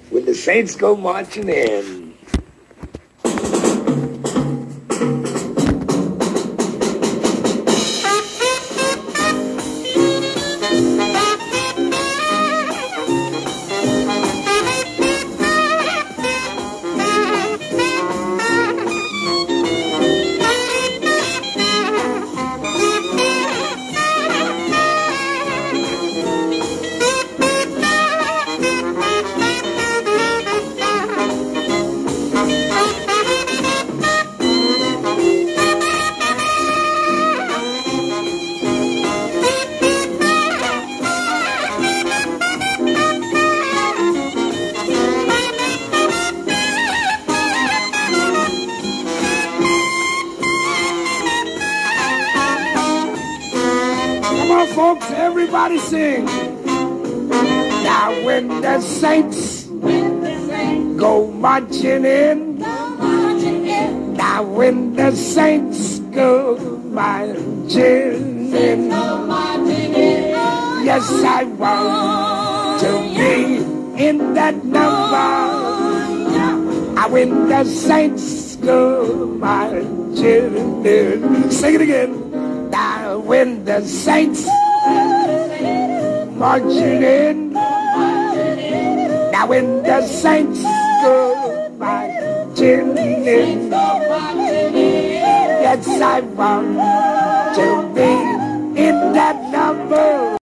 when the saints go marching in. Come on, folks, everybody sing. Now when the saints go marching in, now when the saints go marching in, yes, I want to be in that number. When the saints go marching in, sing it again. Now when the saints marching in, now when the saints go marching in, yes, I want to be in that number.